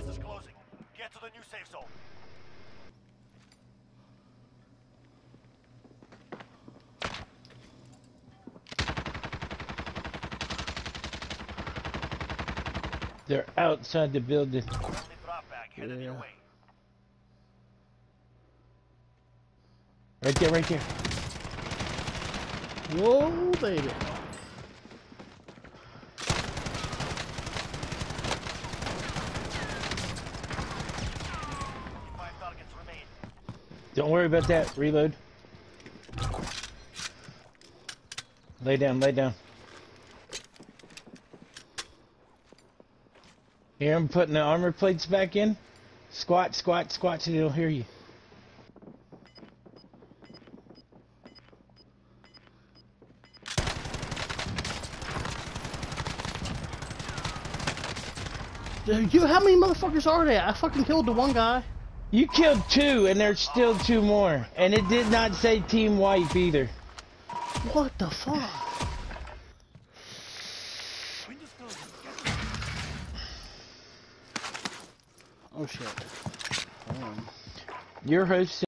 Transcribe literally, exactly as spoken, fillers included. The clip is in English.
Gas is closing. Get to the new safe zone. They're outside the building. Friendly drop bag headed Yeah. your way. Right there, right there. Whoa, baby. Five targets remain. Don't worry about that. Reload. Lay down, lay down. Here, I'm putting the armor plates back in. Squat, squat, squat so they don't hear you. Dude, you, how many motherfuckers are there? I fucking killed the one guy. You killed two, and there's still two more. And it did not say team wipe either. What the fuck? Windows closing. Oh shit. Um. Your host